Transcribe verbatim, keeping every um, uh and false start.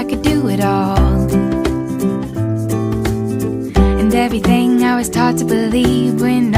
I could do it all. And everything I was taught to believe when